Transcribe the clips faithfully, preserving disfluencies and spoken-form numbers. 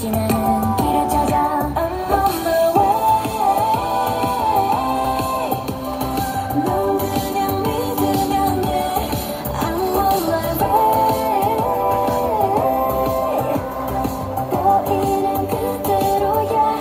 지나는 길을 찾아 I'm on my way. 넌 그냥 믿으면 돼. I'm on my way. 보이는 그대로야.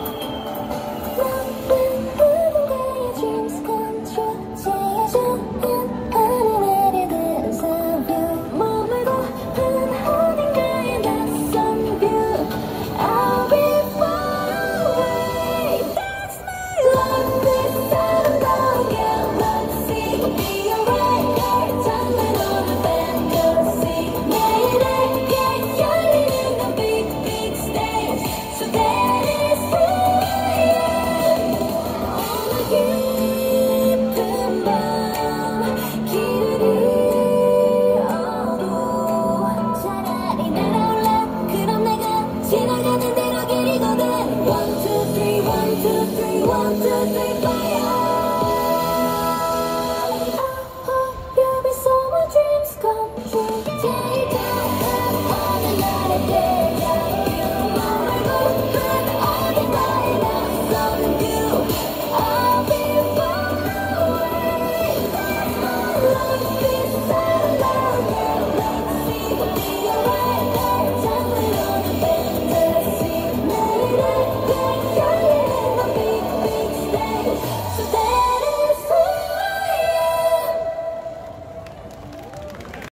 너는 누군가의 dreams come true. 제일 좋은 하늘의 데자뷰. 머물고픈 어딘가의 낯선 view. I'll be far away. That's my love. This 아름다운 galaxy. Be alright. 장난으로 fantasy. 내일에게 열리는 the big big stage. So that is fine. 오늘 깊은 밤 길을 잃어도 차라리 날아올라. 그럼 내가 지나가는 대로 길이거든. One two three one two three one two three five